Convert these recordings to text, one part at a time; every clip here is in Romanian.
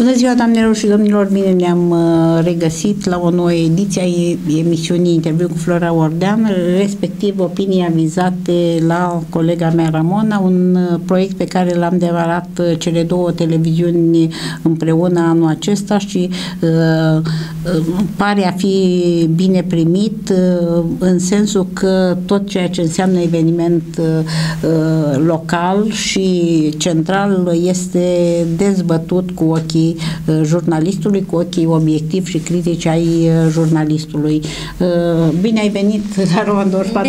Bună ziua, doamnelor și domnilor! Bine ne-am regăsit la o nouă ediție a emisiunii Interviu cu Flora Ordean, respectiv opinii avizate la colega mea Ramona, un proiect pe care l-am demarat cele două televiziuni împreună anul acesta și pare a fi bine primit în sensul că tot ceea ce înseamnă eveniment local și central este dezbătut cu ochii jurnalistului, cu ochii obiectivi și critici ai jurnalistului. Bine ai venit la Romandor 4,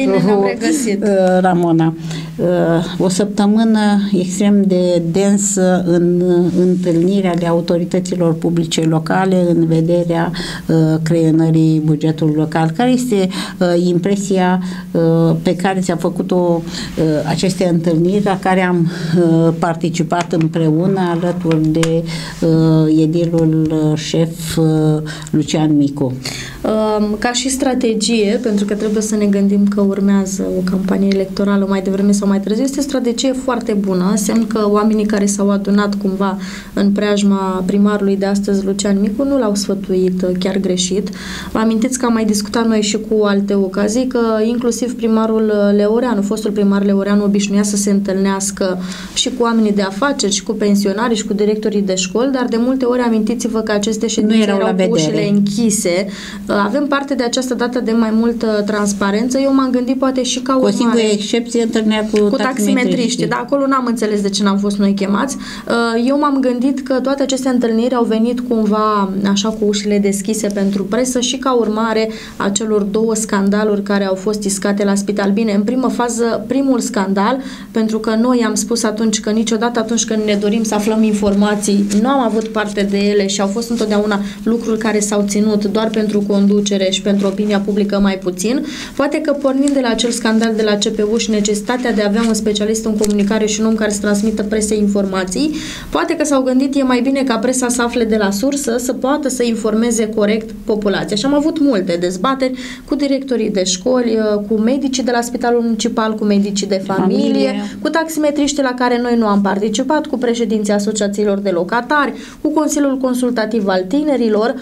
Ramona. O săptămână extrem de densă în întâlnirea ale autorităților publice locale în vederea creionării bugetului local. Care este impresia pe care ți-a făcut-o aceste întâlniri la care am participat împreună alături de edilul șef Lucian Micu? Ca și strategie, pentru că trebuie să ne gândim că urmează o campanie electorală mai devreme sau mai târziu, este o strategie foarte bună. Semn că oamenii care s-au adunat cumva în preajma primarului de astăzi, Lucian Micu, nu l-au sfătuit chiar greșit. Vă amintiți că am mai discutat noi și cu alte ocazii că inclusiv primarul Leoreanu, fostul primar Leoreanu, obișnuia să se întâlnească și cu oamenii de afaceri, și cu pensionarii, și cu directorii de școli, dar de multe ori amintiți-vă că aceste ședințe erau cu ușile închise. Avem parte de această dată de mai multă transparență. Eu m-am gândit poate și ca urmare... Cu o singură excepție, întâlnirea cu taximetriști. Da, acolo n-am înțeles de ce n-am fost noi chemați. Eu m-am gândit că toate aceste întâlniri au venit cumva așa cu ușile deschise pentru presă și ca urmare a celor două scandaluri care au fost iscate la spital. Bine, în primă fază, primul scandal, pentru că noi am spus atunci că niciodată atunci când ne dorim să aflăm informații, nu am avut parte de ele și au fost întotdeauna lucruri care s-au ținut doar pentru conducere și pentru opinia publică mai puțin. Poate că pornind de la acel scandal de la CPU și necesitatea de a avea un specialist în comunicare și un om care să transmită presei informații, poate că s-au gândit e mai bine ca presa să afle de la sursă, să poată să informeze corect populația. Și am avut multe dezbateri cu directorii de școli, cu medicii de la Spitalul Municipal, cu medicii de familie, cu taximetriștii la care noi nu am participat, cu președinții asociațiilor de locatari, cu Consiliul Consultativ al Tinerilor,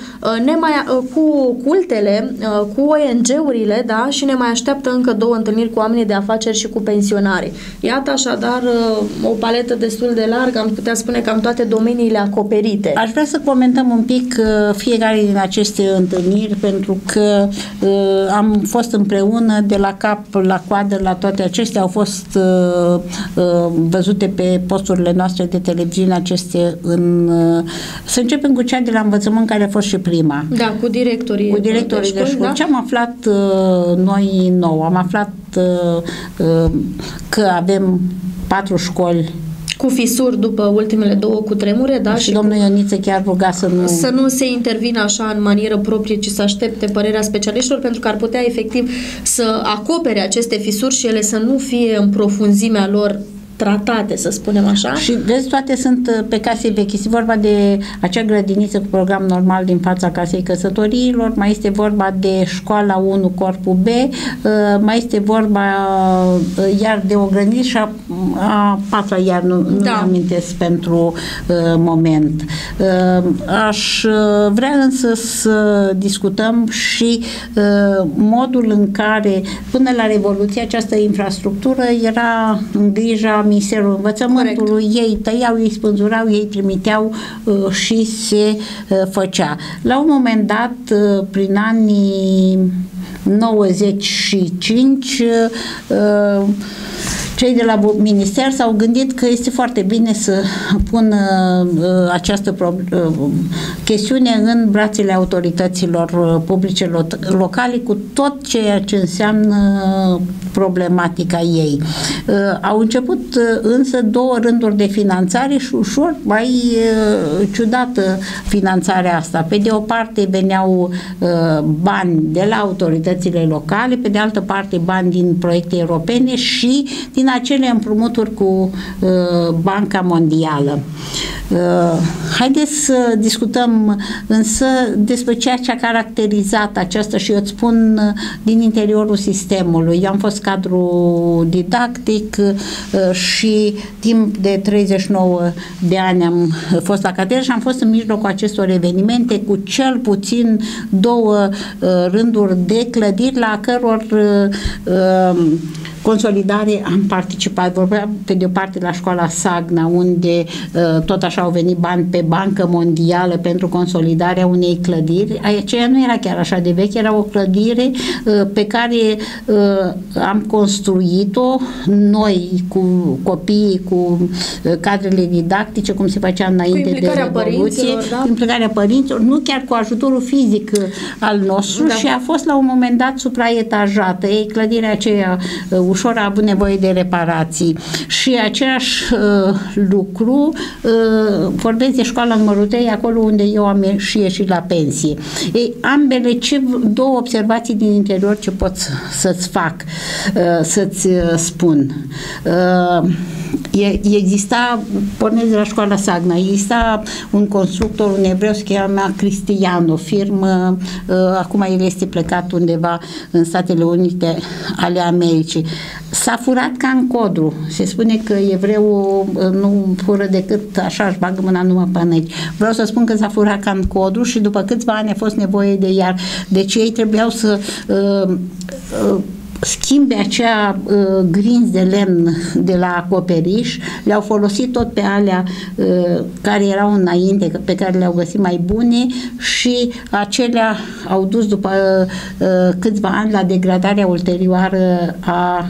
cu cultele, cu ONG-urile, da, și ne mai așteaptă încă două întâlniri cu oamenii de afaceri și cu pensionari. Iată așadar o paletă destul de largă, am putea spune cam toate domeniile acoperite. Aș vrea să comentăm un pic fiecare din aceste întâlniri, pentru că am fost împreună de la cap la coadă la toate acestea, au fost văzute pe posturile noastre de televiziune aceste să începem cu cea de la învățământ, care a fost și prima. Da, cu directorii de școli. Da? Ce am aflat noi nou? Am aflat că avem 4 școli cu fisuri după ultimele două cutremure, da? Și domnul Ioniță chiar ruga să nu se intervină așa în manieră proprie, ci să aștepte părerea specialiștilor, pentru că ar putea efectiv să acopere aceste fisuri și ele să nu fie în profunzimea lor tratate, să spunem așa. Și vezi, toate sunt pe case vechi. Este vorba de acea grădiniță cu program normal din fața casei căsătoriilor, mai este vorba de școala 1, corpul B, mai este vorba iar de o grădiniță a patra, iar nu amintesc pentru moment. Aș vrea însă să discutăm și modul în care până la Revoluție această infrastructură era în grija Ministerul Învățământului. Corect. Ei tăiau, ei spânzurau, ei trimiteau și se făcea. La un moment dat, prin anii 95, cei de la minister s-au gândit că este foarte bine să pună această chestiune în brațele autorităților publice locale, cu tot ceea ce înseamnă problematica ei. Au început însă două rânduri de finanțare și ușor mai ciudată finanțarea asta. Pe de o parte veneau bani de la autoritățile locale, pe de altă parte bani din proiecte europene și din acele împrumuturi cu Banca Mondială. Haideți să discutăm însă despre ceea ce a caracterizat aceasta și eu îți spun din interiorul sistemului. Eu am fost cadru didactic și timp de 39 de ani am fost la catedră și am fost în mijlocul acestor evenimente cu cel puțin 2 rânduri de clădiri la căror consolidare am participat. Vorbeam pe de o parte la școala Sagna, unde tot așa au venit bani pe Bancă Mondială pentru consolidarea unei clădiri. Aceea nu era chiar așa de veche, era o clădire pe care am construit-o noi cu copiii, cu cadrele didactice, cum se făcea înainte de Revoluție, da? Implicarea părinților, nu chiar cu ajutorul fizic al nostru, da. Și a fost la un moment dat supraetajată. Ei, clădirea aceea ușor a avut nevoie de reparații și același lucru vorbesc de școala numărul 3, acolo unde eu am și ieșit la pensie. Ei, ambele, două observații din interior ce pot să-ți fac, să-ți spun. Exista, pornesc de la școala Sagna, exista un constructor, un evreu, se chema Cristiano, firmă, acum el este plecat undeva în Statele Unite ale Americii. S-a furat ca în codru. Se spune că evreul nu fură decât așa, își bagă mâna numai până aici. Vreau să spun că s-a furat ca în codru și după câțiva ani a fost nevoie de iar. Deci ei trebuiau să schimbe acea grinzi de lemn de la acoperiș, le-au folosit tot pe alea care erau înainte, pe care le-au găsit mai bune și acelea au dus după câțiva ani la degradarea ulterioară a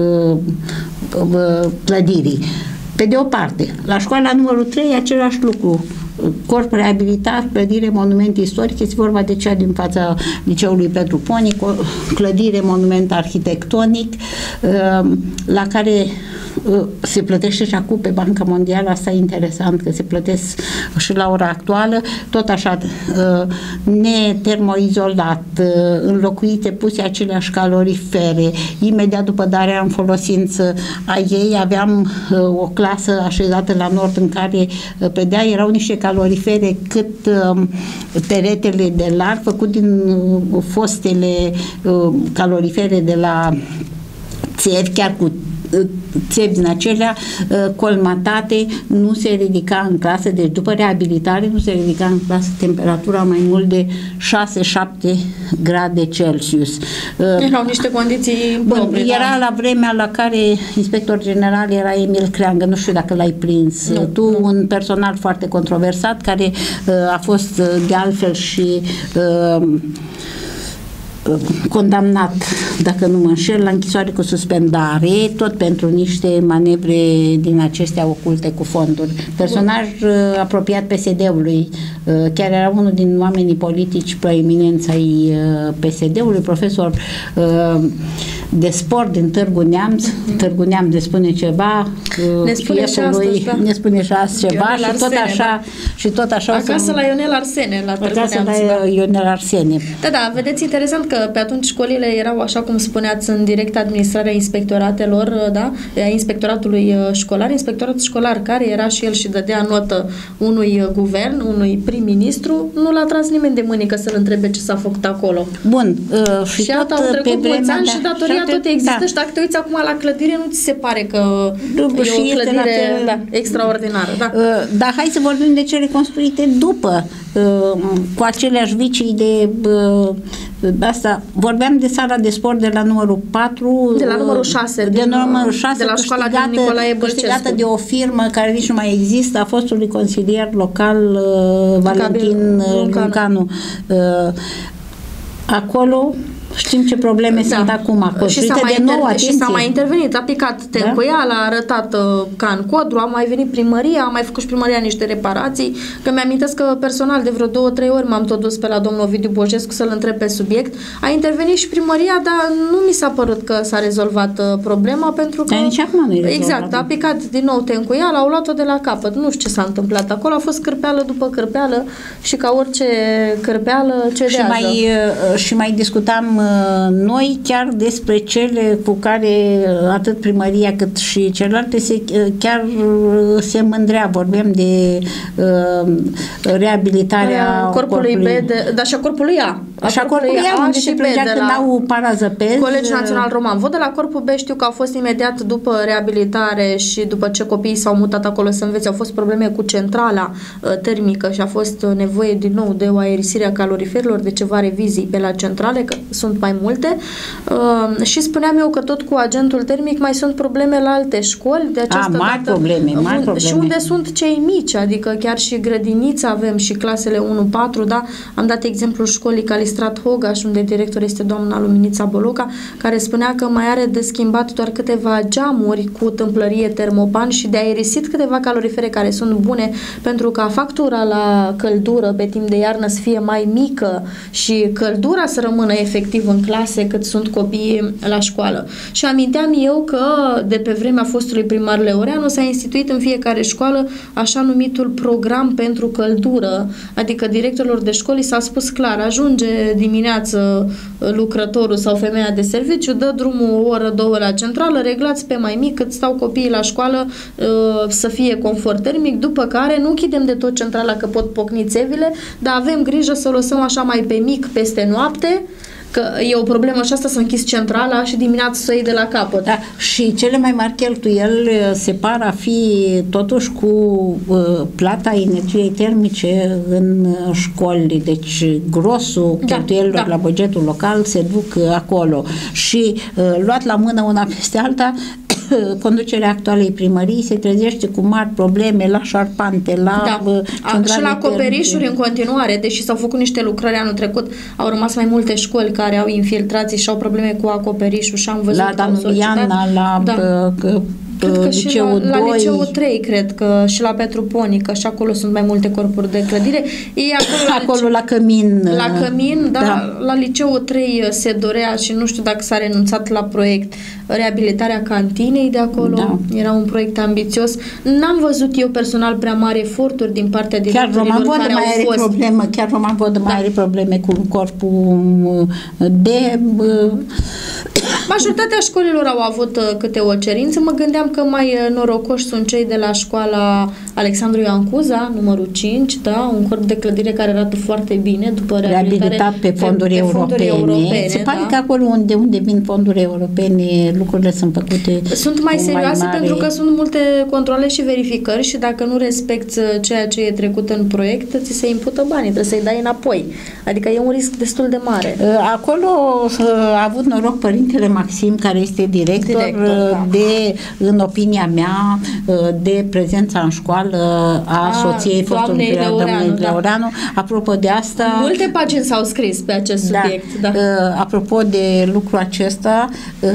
clădirii. Pe de o parte, la școala numărul 3 același lucru. Corp reabilitat, clădire, monument istoric, este vorba de cea din fața liceului Petru Ponic, o clădire, monument arhitectonic, la care se plătește și acum pe Banca Mondială, asta e interesant, că se plătesc și la ora actuală, tot așa, netermoizolat, înlocuite, puse aceleași calorifere. Imediat după darea în folosință a ei, aveam o clasă așezată la nord în care predea, erau niște calorifere cât peretele de larg, făcut din fostele calorifere de la țevi, chiar cu țevi din acelea colmatate, nu se ridica în clasă, deci după reabilitare nu se ridica în clasă temperatura mai mult de 6-7 grade Celsius. Erau niște condiții proprii. Era la vremea la care inspector general era Emil Creangă, nu știu dacă l-ai prins. Nu. Un personal foarte controversat care a fost de altfel și condamnat, dacă nu mă înșel, la închisoare cu suspendare, tot pentru niște manevre din acestea oculte cu fonduri. Personaj apropiat PSD-ului, chiar era unul din oamenii politici proeminenți ai PSD-ului, profesor de sport din Târgu Neamț. Târgu Neamț ne spune ceva, ne spune și astăzi, da. Ne spune și astăzi ceva Ionel și tot Arsene, așa, da. Și tot așa acasă la Ionel Arsene, la Târgu Neamț, la Ionel Arsene. Da, vedeți, interesant că pe atunci școlile erau, așa cum spuneați, în direct administrarea inspectoratelor, da? A inspectoratului școlar. Inspectoratul școlar, care era și el și dădea notă unui guvern, unui prim-ministru, nu l-a tras nimeni de mânică să-l întrebe ce s-a făcut acolo. Bun. Și tot au trecut mulți ani și datoria tot există, da. Și dacă te uiți acum la clădire, nu ți se pare că e o clădire extraordinară. Da. Dar hai să vorbim de cele construite după, cu aceleași vicii de asta. Vorbeam de sala de sport de la numărul 4, de la numărul 6, de numărul 6, de la școala din Nicolae Bălcescu, câștigată de o firmă care nici nu mai există, a fostului consilier local Valentin Luncanu. Acolo știm ce probleme sunt acum. Și s-a mai intervenit, a picat tencuiala, a arătat ca în codru, a mai venit primăria, a mai făcut și primăria niște reparații, că mi-amintesc că personal de vreo 2-3 ori m-am tot dus pe la domnul Ovidiu Bojescu să-l întreb pe subiect. A intervenit și primăria, dar nu mi s-a părut că s-a rezolvat problema, pentru că nici acum nu e exact, a picat din nou tencuiala, au luat-o de la capăt. Nu știu ce s-a întâmplat acolo, a fost cârpeală după cârpeală și ca orice cârpeală cedează. Și mai discutam noi chiar despre cele cu care atât primăria cât și celelalte chiar se mândrea. Vorbim de reabilitarea corpului B, dar și a corpului A. Așa corpul A, unde se plângea că n-au parazăpezi. Colegiul Național Roman. Văd de la corpul B, știu că au fost imediat după reabilitare și după ce copiii s-au mutat acolo să învețe, au fost probleme cu centrala termică și a fost nevoie din nou de o aerisire a caloriferilor, de ceva revizii pe la centrale, că sunt mai multe. Și spuneam eu că tot cu agentul termic mai sunt probleme la alte școli. De această mari probleme. Și unde sunt cei mici, adică chiar și grădinița avem și clasele 1-4, da? Am dat exemplul școlii Calistrat Hogaș, unde director este doamna Luminița Boloca, care spunea că mai are de schimbat doar câteva geamuri cu tâmplărie termopan și de aerisit câteva calorifere care sunt bune pentru ca factura la căldură pe timp de iarnă să fie mai mică și căldura să rămână efectiv în clase cât sunt copiii la școală. Și aminteam eu că de pe vremea fostului primar Leoreanu s-a instituit în fiecare școală așa numitul program pentru căldură, adică directorilor de școli s-a spus clar, ajunge dimineață lucrătorul sau femeia de serviciu, dă drumul o oră, 2 la centrală, reglați pe mai mic cât stau copiii la școală să fie confort termic, după care nu închidem de tot centrala că pot pocni țevile, dar avem grijă să o lăsăm așa mai pe mic peste noapte, că e o problemă și asta să închizi centrala și dimineața să o iei de la capăt. Da, și cele mai mari cheltuieli se par a fi totuși cu plata energiei termice în școli. Deci grosul cheltuielilor la bugetul local se duc acolo. Și luat la mână una peste alta, conducerea actualei primării se trezește cu mari probleme la șarpante, la și la acoperișuri în continuare, deși s-au făcut niște lucrări anul trecut, au rămas mai multe școli care au infiltrații și au probleme cu acoperișul și am văzut la Danubiana, la cred că și la liceul 3, cred că și la Petroponică și acolo sunt mai multe corpuri de clădire. Acolo la Cămin. La Cămin, la liceul 3 se dorea și nu știu dacă s-a renunțat la proiect, reabilitarea cantinei de acolo. Da. Era un proiect ambițios. N-am văzut eu personal prea mari eforturi din partea directorilor care au fost. Chiar Roman Vodă mai are probleme cu corpul de... Majoritatea școlilor au avut câte o cerință. Mă gândeam că mai norocoși sunt cei de la școala Alexandru Ioan Cuza, numărul 5, da? Un corp de clădire care arată foarte bine după reabilitat pe fonduri europene. Se pare că acolo unde vin fonduri europene lucrurile sunt făcute. Sunt mai serioase pentru că sunt multe controle și verificări și dacă nu respecti ceea ce e trecut în proiect, ți se impută banii, trebuie să-i dai înapoi. Adică e un risc destul de mare. Acolo a avut noroc părintele Maxim, care este director de, în opinia mea, de prezența în școală a soției fostului doamnei Leoreanu. Apropo de asta... Multe pagini s-au scris pe acest subiect. Apropo de lucrul acesta,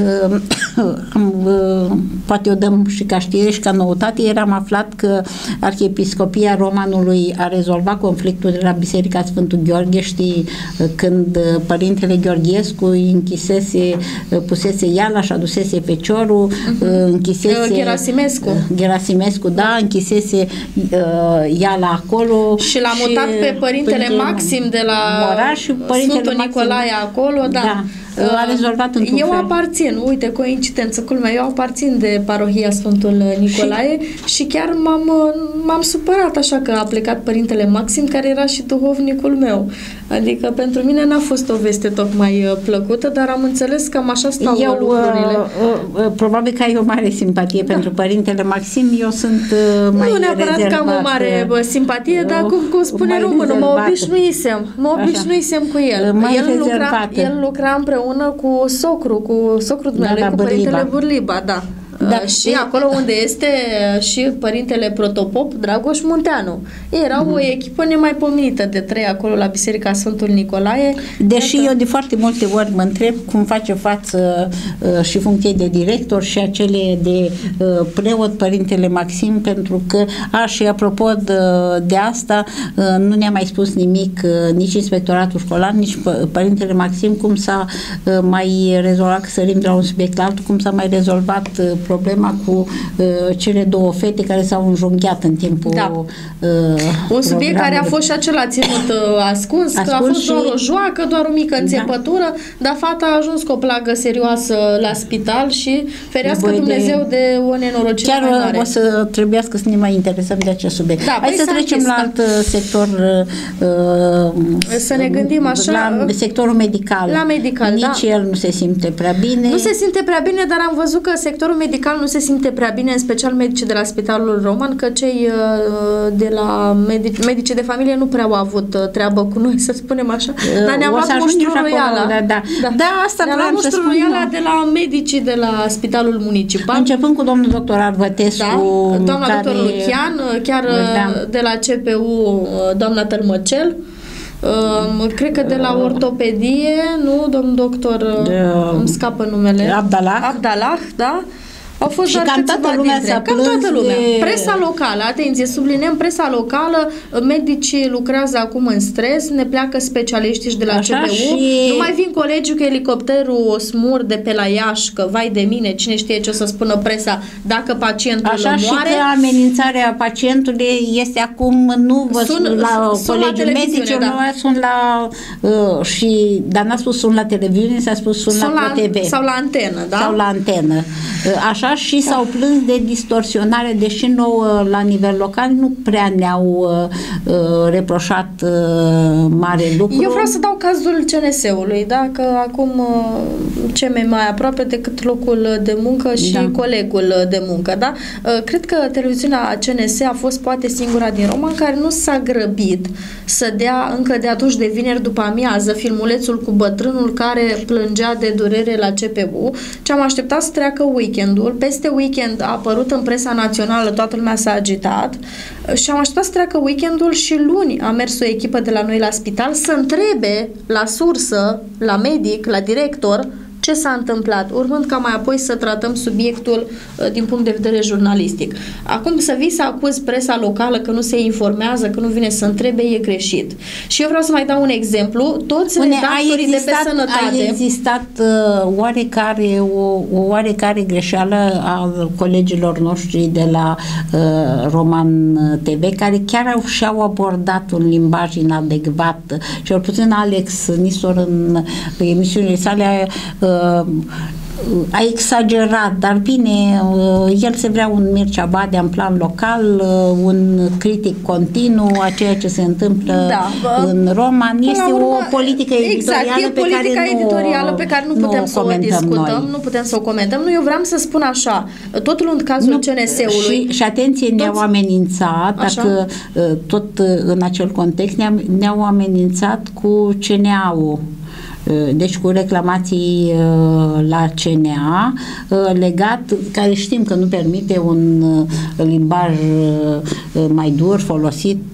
poate o dăm și ca știre și ca noutate, ieri am aflat că Arhiepiscopia Romanului a rezolvat conflictul de la Biserica Sfântul Gheorghe, știi, când părintele Gheorghescu pusese iala și adusese feciorul, închisese Gerasimescu, închisese iala acolo și l-a mutat pe părintele Maxim de la Moraș și Sfântul Nicolae acolo, a rezolvat într-un fel. Eu aparțin, uite, coincidență, culmea, eu aparțin de parohia Sfântul Nicolae și chiar m-am supărat așa că a plecat părintele Maxim, care era și duhovnicul meu. Adică pentru mine n-a fost o veste tocmai plăcută, dar am înțeles că cam așa stau lucrurile. Probabil că ai o mare simpatie pentru părintele Maxim, eu sunt mai nu neapărat că am o mare simpatie, dar cum spune românul, mă obișnuisem cu el. El lucra împreună cu socrul meu, cu părintele Burliba, și acolo unde este și părintele protopop Dragoș Munteanu. Era o echipă nemaipomenită de 3 acolo la Biserica Sfântul Nicolae. Deși eu de foarte multe ori mă întreb cum face față și funcției de director și acele de preot părintele Maxim, pentru că, și apropo de asta, nu ne-a mai spus nimic nici inspectoratul școlar, nici părintele Maxim, cum s-a mai rezolvat, că sărim de la un subiect la altul, cum s-a mai rezolvat problema cu cele două fete care s-au înjunghiat în timpul un subiect care a fost și acela ținut ascuns, că a fost doar o joacă, doar o mică înțepătură, dar fata a ajuns cu o plagă serioasă la spital și ferească Dumnezeu de o nenorocire mai mare. Chiar o să trebuiască să ne mai interesăm de acest subiect. Hai să trecem la alt sector. Să ne gândim așa. La sectorul medical. La medical, nici el nu se simte prea bine. Nu se simte prea bine, dar am văzut că sectorul medical nu se simte prea bine, în special medicii de la Spitalul Roman, că cei de la medicii de familie nu prea au avut treabă cu noi, să spunem așa. Dar ne-am luat muștrul roiala. Asta ne-am luat muștrul roiala de la medicii de la Spitalul Municipal. Începând cu domnul doctor Arvătescu, doamna doctor Lucian, chiar de la CPU, doamna Tălmăcel, cred că de la ortopedie, nu, domnul doctor, îmi scapă numele. Abdalah, da? Au fost și cam toată lumea s-a plâns Presa locală, atenție, subliniem presa locală, medicii lucrează acum în stres, ne pleacă specialiștii de la CPU, nu mai vin colegii cu elicopterul smur de pe la Iași, că vai de mine, cine știe ce o să spună presa dacă pacientul moare. Și că amenințarea pacientului este acum, nu vă sun la colegiul medicilor, sunt la dar n-a spus sun la televiziune, s-a spus sun la TV. Sau la antenă, da? Sau la antenă. Așa și s-au plâns de distorsionare, deși nouă la nivel local nu prea ne-au reproșat mare lucru. Eu vreau să dau cazul CNS-ului, da? Că acum ce mai aproape decât locul de muncă și colegul de muncă, da? Cred că televiziunea CNS a fost poate singura din Roman care nu s-a grăbit să dea încă de atunci de vineri după amiază filmulețul cu bătrânul care plângea de durere la CPU, ce am așteptat să treacă weekendul. Peste weekend a apărut în presa națională, toată lumea s-a agitat și am așteptat să treacă weekendul și luni a mers o echipă de la noi la spital să întrebe la sursă, la medic, la director, ce s-a întâmplat, urmând ca mai apoi să tratăm subiectul din punct de vedere jurnalistic. Acum să vii să acuzi presa locală că nu se informează, că nu vine să întrebe, e greșit. Și eu vreau să mai dau un exemplu. Toți redactorii de pe sănătate... A existat o oarecare greșeală a colegilor noștri de la Roman TV, care chiar și-au abordat un limbaj inadecvat. Și puțin Alex Nistor în emisiunile sale a exagerat, dar bine, el se vrea un Mircea Badea în plan local, un critic continuu a ceea ce se întâmplă în Roman. Este o politică editorială pe care nu putem să o discutăm, nu putem să o comentăm. Nu, eu vreau să spun așa, tot luând cazul CNS-ului. Și atenție, ne-au amenințat, dacă tot în acel context, ne-au amenințat cu CNA-ul. Deci cu reclamații la CNA legat, care știm că nu permite un limbaj mai dur folosit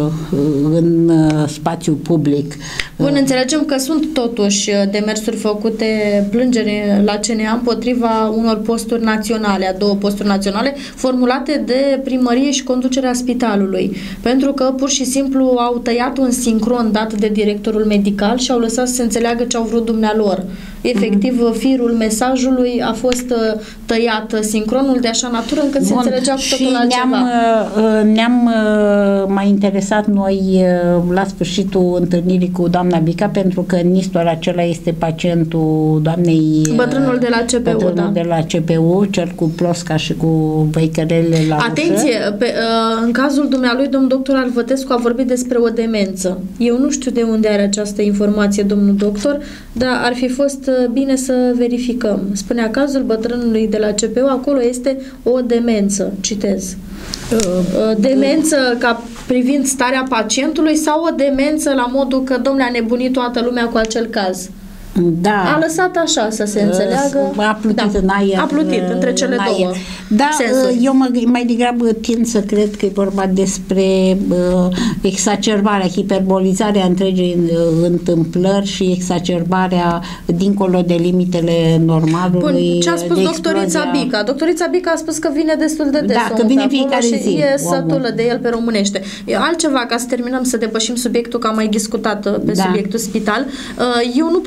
în spațiu public. Bun, înțelegem că sunt totuși demersuri făcute, plângeri la CNA împotriva unor posturi naționale, a două posturi naționale, formulate de primărie și conducerea spitalului, pentru că pur și simplu au tăiat un sincron dat de directorul medical și au lăsat să se înțeleagă ce au vrut dumnealor. Efectiv, firul mesajului a fost tăiat, sincronul de așa natură încât se înțelegea cu totul altceva. Ne-am mai interesat noi la sfârșitul întâlnirii cu doamna Bica, pentru că Nistor acela este pacientul doamnei bătrânul de la CPU, bătrânul de la CPU, cel cu plosca și cu văicărele la Atenție, în cazul dumnealui, domnul doctor Arvătescu a vorbit despre o demență. Eu nu știu de unde are această informație domnul doctor, dar ar fi fost bine să verificăm. Spunea cazul bătrânului de la CPU, acolo este o demență, citez. Demență ca privind starea pacientului sau o demență la modul că, domnule, a nebunit toată lumea cu acel caz. Da. A lăsat așa să se înțeleagă. A plutit în aer. A plutit între cele două. Da, eu mai degrabă tind să cred că e vorba despre exacerbarea, hiperbolizarea întregii întâmplări și exacerbarea dincolo de limitele normalului. Bun, ce a spus doctorița Bica? Doctorița Bica a spus că vine destul de des. Da, că vine fiecare zi. E sătulă de el pe românește. Altceva, ca să terminăm, să depășim subiectul, că am mai discutat pe subiectul spital. Eu nu pot fi de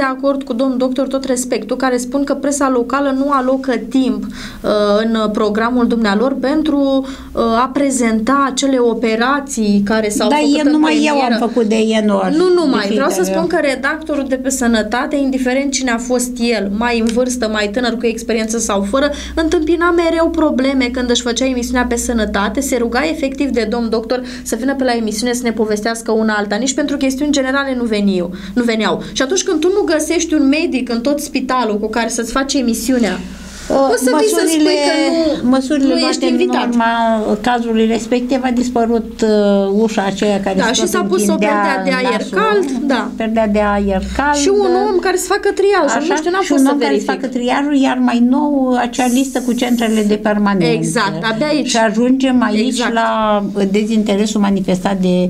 de acord cu domnul doctor, tot respectul, care spun că presa locală nu alocă timp în programul dumnealor pentru a prezenta acele operații care s-au făcut în numai premieră. Eu am făcut de enor. Nu numai. Vreau să spun că redactorul de pe Sănătate, indiferent cine a fost el, mai în vârstă, mai tânăr, cu experiență sau fără, întâmpina mereu probleme când își făcea emisiunea pe Sănătate, se ruga efectiv de domn doctor să vină pe la emisiune să ne povestească una alta. Nici pentru chestiuni generale nu veneau. Și atunci când tu nu găsești un medic în tot spitalul cu care să-ți faci emisiunea, o să vii să spui că măsurile nu ești invitat. În urma cazului respectiv a dispărut ușa aceea care și s-a pus o perdea de aer cald, perdea de aer cald. Și un om care să facă triajul, nu știu, n-am fost să verific. Care să facă triajul, iar mai nou acea listă cu centrele de permanență. Exact, abia aici. Și ajungem aici la dezinteresul manifestat de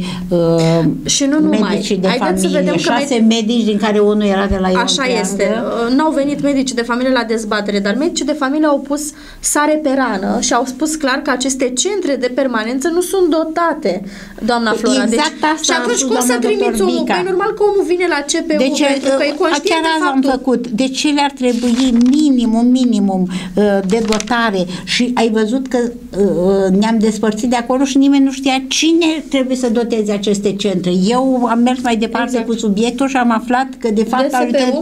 și nu medicii de familie. Să vedem 6 medici, din care unul era de la Ion. Așa este. N-au venit medicii de familie la dezbatere, dar medicii de familie au pus sare pe rană și au spus clar că aceste centre de permanență nu sunt dotate, doamna Flora. Exact asta. Și atunci cum să trimiți omul? Păi normal că omul vine la CPU pentru că e conștient de faptul. Am făcut. De ce le-ar trebui minimum de dotare? Și ai văzut că ne-am despărțit de acolo și nimeni nu știa cine trebuie să doteze aceste centre. Eu am mers mai departe cu subiectul și am aflat că de fapt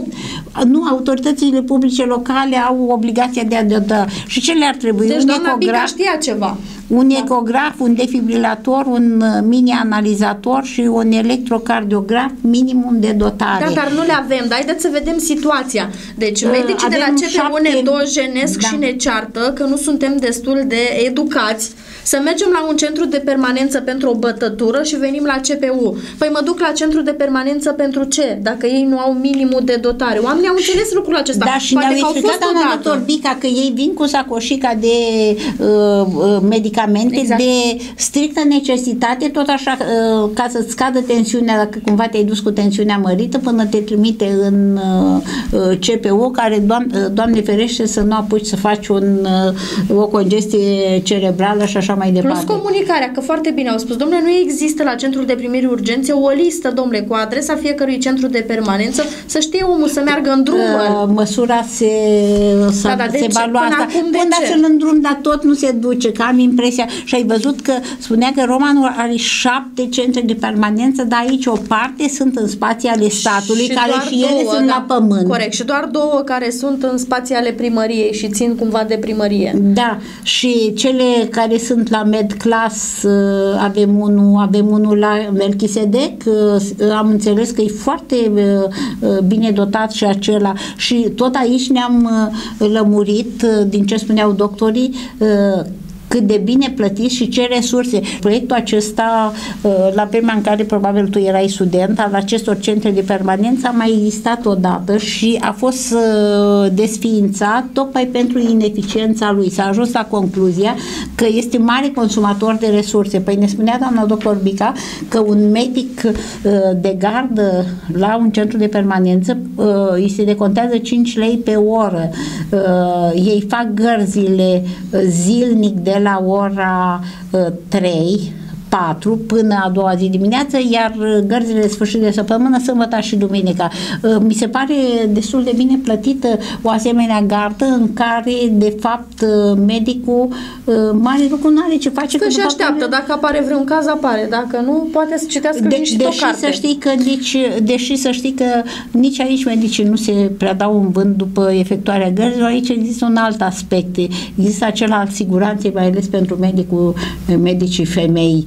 autoritățile publice locale au obligația de a dota. Și ce le-ar trebui? Deci doamna Bica știa ceva. Un ecograf, un defibrilator, un mini-analizator și un electrocardiograf minimum de dotare. Da, dar nu le avem. Dar haideți să vedem situația. Deci medicii de la CPU ne dojenesc și ne ceartă că nu suntem destul de educați să mergem la un centru de permanență pentru o bătătură și venim la CPU. Păi mă duc la centru de permanență pentru ce? Dacă ei nu au minimul de dotare. Oamenii au înțeles lucrul acesta. Da, și ne-au explicat doamna doctor Bica că ei vin cu sacoșica de medicamente de strictă necesitate, tot așa ca să-ți scadă tensiunea, dacă cumva te-ai dus cu tensiunea mărită, până te trimite în CPU, care, Doamne ferește, să nu apuci să faci o congestie cerebrală și așa mai departe. Plus comunicarea, că foarte bine au spus, domnule, nu există la centrul de primiri urgențe o listă, domnule, cu adresa fiecărui centru de permanență, să știe omul să meargă în drum. Măsura se va lua asta. Să-l îndrum, dar tot nu se duce, că am impresia, și ai văzut că spunea că Romanul are 7 centre de permanență, dar aici o parte sunt în spații ale statului, care și ele sunt la pământ. Corect, și doar 2 care sunt în spații ale primăriei și țin cumva de primărie. Da, și cele care sunt la Medclass, avem unul la Melchisedec, am înțeles că e foarte bine dotat și acela, și tot aici ne-am lămurit din ce spuneau doctorii, cât de bine plătiți și ce resurse. Proiectul acesta, la vremea în care probabil tu erai student, al acestor centre de permanență a mai existat odată și a fost desființat tocmai pentru ineficiența lui. S-a ajuns la concluzia că este mare consumator de resurse. Păi ne spunea doamna doctor Bica că un medic de gardă la un centru de permanență îi se decontează 5 lei pe oră. Ei fac gărzile zilnic de la ora 3 4 până a doua zi dimineață, iar gărzile de sfârșit de săptămână, sâmbătă și duminica. Mi se pare destul de bine plătită o asemenea gardă în care, de fapt, medicul mare lucru nu are ce face. Că și așteaptă. Dacă apare vreun caz, apare. Dacă nu, poate să citească niște o carte. Deși să știi că nici aici medicii nu se prea dau în vânt după efectuarea gărzilor, aici există un alt aspect. Există acela al siguranței, mai ales pentru medicii femei.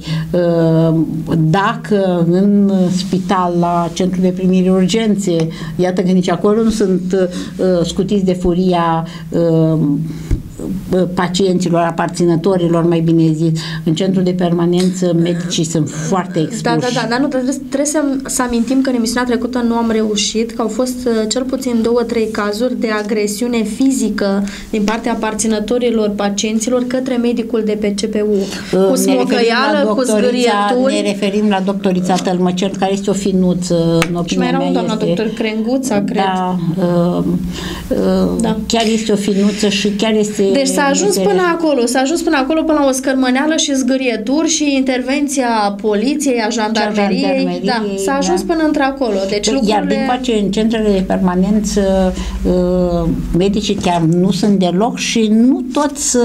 Dacă în spital, la centru de primiri urgențe, iată că nici acolo nu sunt scutiți de furia pacienților, aparținătorilor, mai bine zis, în centru de permanență medicii sunt foarte expuși. Da, nu, trebuie să amintim că în emisiunea trecută nu am reușit, că au fost cel puțin 2-3 cazuri de agresiune fizică din partea aparținătorilor pacienților către medicul de pe CPU. Cu smocăială, cu zgârieturi. Ne referim la doctorița Tălmăcel, care este o finuță, în opinia mea. Și mai era un doamna doctor Crenguța, cred. Da, chiar este o finuță și chiar este Deci s-a ajuns până acolo, până la o scărmâneală și zgârieturi și intervenția poliției, a jandarmeriei. Da, s-a ajuns până într-acolo. Deci Iar din face în centrele de permanență medicii chiar nu sunt deloc și nu toți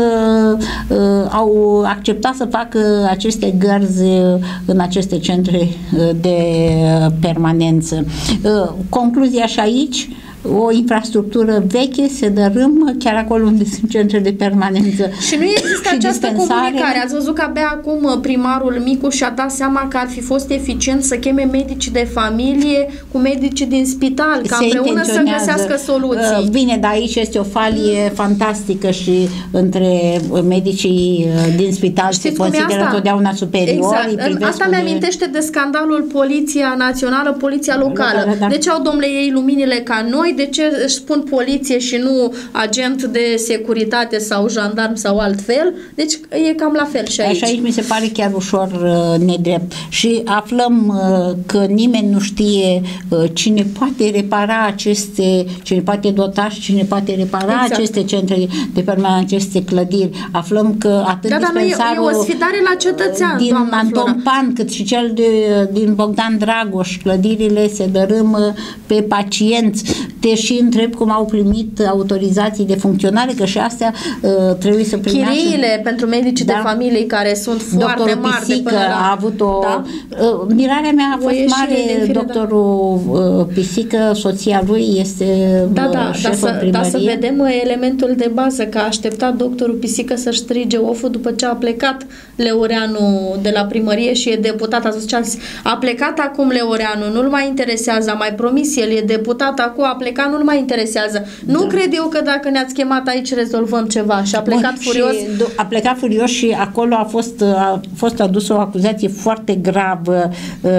au acceptat să facă aceste gărzi în aceste centre de permanență. Concluzia și aici, o infrastructură veche se dărâmă chiar acolo unde sunt centre de permanență. Și nu există această comunicare. Ați văzut că abia acum primarul Micu și-a dat seama că ar fi fost eficient să cheme medicii de familie cu medicii din spital, ca împreună să găsească soluții. Bine, dar aici este o falie fantastică și între medicii din spital se consideră totdeauna superiori. Exact. Asta mi-amintește de scandalul Poliția Națională, Poliția Locală. Da. De ce au, domnule, ei luminile ca noi? De ce își spun poliție și nu agent de securitate sau jandarm sau altfel? Deci e cam la fel și aici. Și aici mi se pare chiar ușor nedrept. Și aflăm că nimeni nu știe cine poate repara cine poate dota și cine poate repara aceste centre de permanență, aceste clădiri. Aflăm că atât dispensarul e o sfidare la cetățean, din Anton Pan, cât și cel din Bogdan Dragoș, clădirile se dărâmă pe pacienți. Te și întreb cum au primit autorizații de funcționare, că și astea trebuie să primească. Chiriile pentru medicii de familie care sunt foarte mari. Pisică a avut o... Da? Mirarea mea a fost mare, doctorul Pisică, soția lui este șefă primărie. Da, să vedem elementul de bază, că a așteptat doctorul Pisică să-și strige oful după ce a plecat Leoreanu de la primărie și e deputat. A plecat acum Leoreanu, nu-l mai interesează, a mai promis el, e deputat acum, a plecat, nu-l mai interesează. Nu cred eu că dacă ne-ați chemat aici rezolvăm ceva. Și a plecat furios. A plecat furios și acolo a fost adusă o acuzație foarte gravă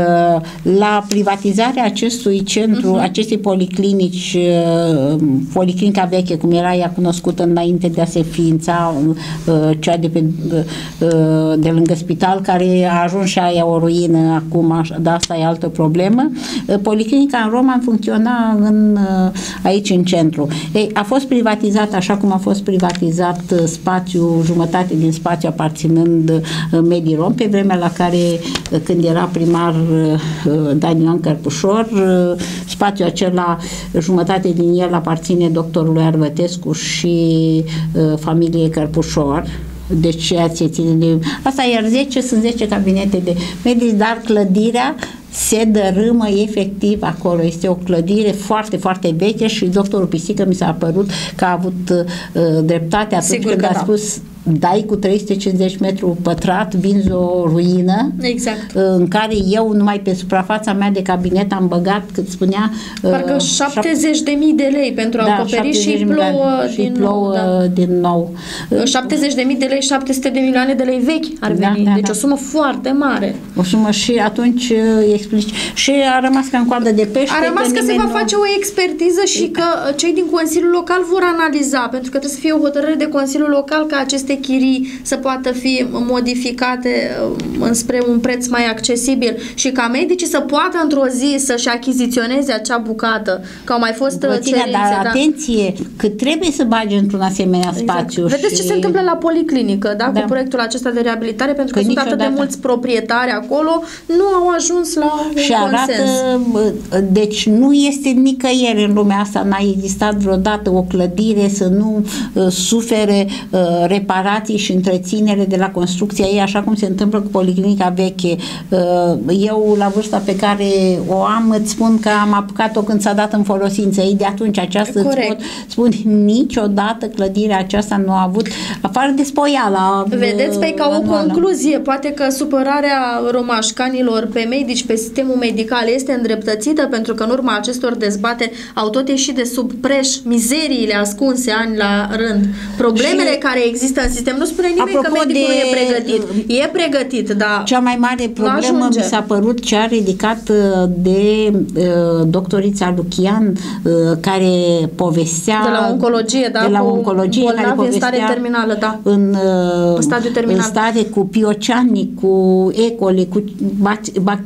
la privatizarea acestui centru, acestei policlinici, policlinica veche, cum era ea cunoscută înainte de a se ființa cea de lângă spital, care a ajuns și aia o ruină acum, dar asta e altă problemă. Policlinica în Roman funcționa aici în centru. A fost privatizat așa cum a fost privatizat jumătate din spațiu aparținând Medii Rom, pe vremea la care, când era primar Dan Ioan Cărpușor, spațiul acela, jumătate din el aparține doctorului Arvătescu și familiei Cărpușor. Deci ceea ce ține de... Asta iar 10 cabinete de medici, dar clădirea se dărâmă efectiv acolo. Este o clădire foarte, foarte veche și doctorul Pisică mi s-a părut că a avut dreptate atunci când a spus dai cu 350 metri pătrat, vinzi o ruină, în care eu numai pe suprafața mea de cabinet am băgat, cât spunea, parcă 70.000 de lei pentru a acoperi și plouă din nou. 70.000 de lei, 700 de milioane de lei vechi ar veni. Deci o sumă foarte mare. O sumă și atunci explici. Și a rămas ca în coadă de pește. A rămas că se va face o expertiză și că cei din Consiliul Local vor analiza, pentru că trebuie să fie o hotărâre de Consiliul Local ca aceste chirii să poată fi modificate înspre un preț mai accesibil și ca medicii să poată într-o zi să-și achiziționeze acea bucată, că au mai fost cerințe. Dar atenție, că trebuie să bagi într-un asemenea spațiu. Vedeți ce se întâmplă la policlinică, cu proiectul acesta de reabilitare, pentru că sunt atât de mulți proprietari acolo, nu au ajuns la un consens. Deci nu este nicăieri în lumea asta, n-a existat vreodată o clădire să nu sufere reparații și întreținere de la construcția ei, așa cum se întâmplă cu policlinica veche. Eu, la vârsta pe care o am, îți spun că am apucat-o când s-a dat în folosință. Ei de atunci aceasta spun, niciodată clădirea aceasta nu a avut, afară de spoiala. Vedeți, ca o concluzie, poate că supărarea romașcanilor pe medici, pe sistemul medical este îndreptățită, pentru că în urma acestor dezbateri au tot ieșit de sub preș mizeriile ascunse ani la rând. Problemele care există în sistem. Nu spune nimeni că medicul nu e pregătit. E pregătit, dar cea mai mare problemă mi s-a părut cea ridicată de doctorița Lucian, care povestea de la oncologie, de la oncologie, care povestea în stare terminală, în stadiu terminal. În stare cu pioceanii, cu E. coli, cu bacteriile